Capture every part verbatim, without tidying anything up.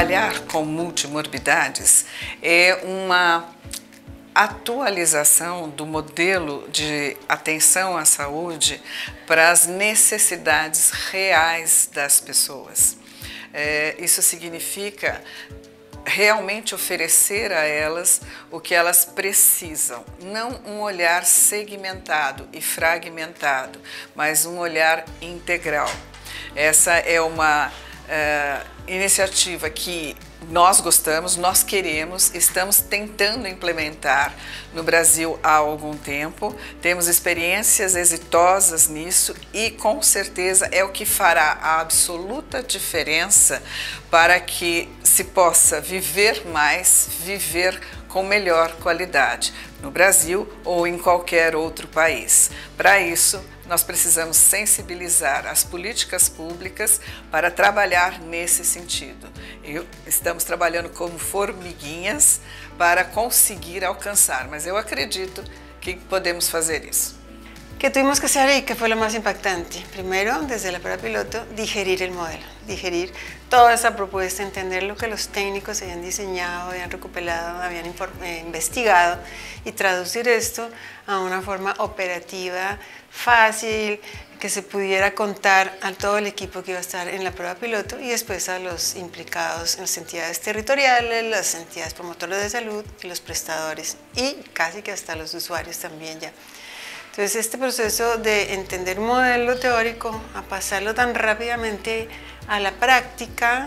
trabalhar com multimorbidades é uma atualização do modelo de atenção à saúde para as necessidades reais das pessoas. É, isso significa realmente oferecer a elas o que elas precisam, não um olhar segmentado e fragmentado, mas um olhar integral. Essa é uma uh, iniciativa que nós gostamos, nós queremos, estamos tentando implementar no Brasil há algum tempo, temos experiências exitosas nisso e com certeza é o que fará a absoluta diferença para que se possa viver mais, viver com melhor qualidade, no Brasil ou em qualquer outro país. Para isso, nós precisamos sensibilizar as políticas públicas para trabalhar nesse sentido. E estamos trabalhando como formiguinhas para conseguir alcançar, mas eu acredito que podemos fazer isso. ¿Qué tuvimos que hacer y qué fue lo más impactante? Primero, desde la prueba piloto, digerir el modelo, digerir toda esa propuesta, entender lo que los técnicos habían diseñado, habían recuperado, habían eh, investigado y traducir esto a una forma operativa, fácil, que se pudiera contar a todo el equipo que iba a estar en la prueba piloto y después a los implicados en las entidades territoriales, las entidades promotoras de salud y los prestadores y casi que hasta los usuarios también ya. Entonces este proceso de entender un modelo teórico, a pasarlo tan rápidamente a la práctica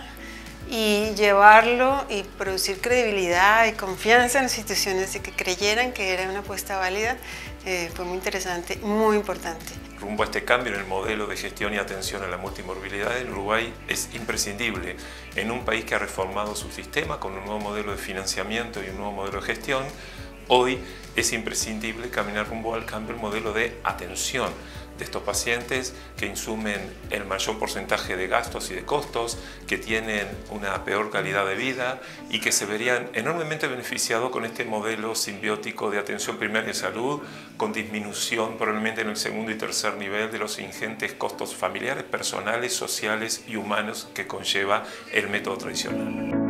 y llevarlo y producir credibilidad y confianza en las instituciones de que creyeran que era una apuesta válida, eh, fue muy interesante, muy importante. Rumbo a este cambio en el modelo de gestión y atención a la multimorbilidad en Uruguay es imprescindible. En un país que ha reformado su sistema con un nuevo modelo de financiamiento y un nuevo modelo de gestión, hoy es imprescindible caminar rumbo al cambio del modelo de atención de estos pacientes que insumen el mayor porcentaje de gastos y de costos, que tienen una peor calidad de vida y que se verían enormemente beneficiados con este modelo simbiótico de atención primaria de salud, con disminución probablemente en el segundo y tercer nivel de los ingentes costos familiares, personales, sociales y humanos que conlleva el método tradicional.